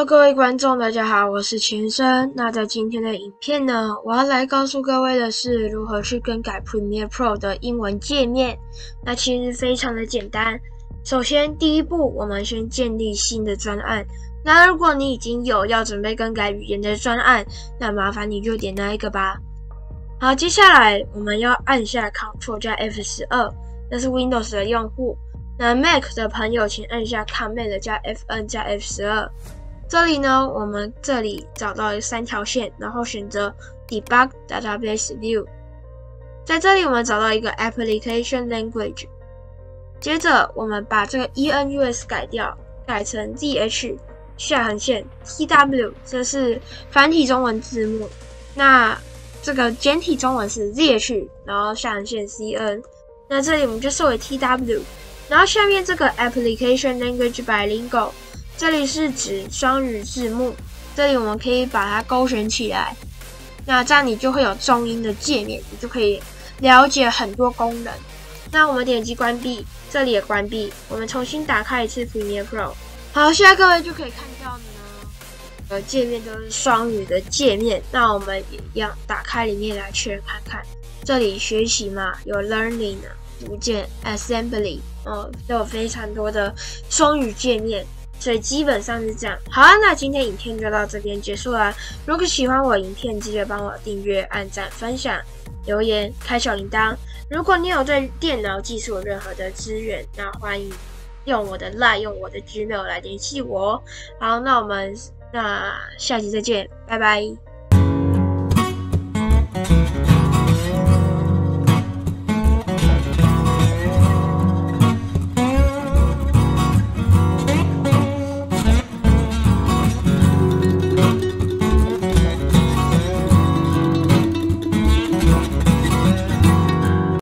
各位观众，大家好，我是钱生。那在今天的影片呢，我要来告诉各位的是如何去更改 Premiere Pro 的英文界面。那其实非常的简单。首先，第一步，我们先建立新的专案。那如果你已经有要准备更改语言的专案，那麻烦你就点那一个吧。好，接下来我们要按下 Ctrl 加 F12， 那是 Windows 的用户。那 Mac 的朋友，请按下 Command 加 Fn 加 F12。这里呢，我们这里找到3条线，然后选择 Debug Database View。在这里，我们找到一个 Application Language。接着，我们把这个 ENUS 改掉，改成 ZH 下横线 TW， 这是繁体中文字幕。那这个简体中文是 ZH， 然后下横线 CN。那这里我们就设为 TW。然后下面这个 Application Language Bilingual， 这里是指双语字幕，这里我们可以把它勾选起来，那这样你就会有中英的界面，你就可以了解很多功能。那我们点击关闭，这里也关闭，我们重新打开一次 Premiere Pro。好，现在各位就可以看到呢，界面都是双语的界面。那我们也一样打开里面来确认看看，这里学习嘛，有 Learning 啊，组件 Assembly。都有非常多的双语界面，所以基本上是这样。好啊，那今天影片就到这边结束啦。如果喜欢我影片，记得帮我订阅、按赞、分享、留言、开小铃铛。如果你有对电脑技术有任何的资源，那欢迎用我的 LINE、用我的 Gmail 来联系我。好，那我们下期再见，拜拜。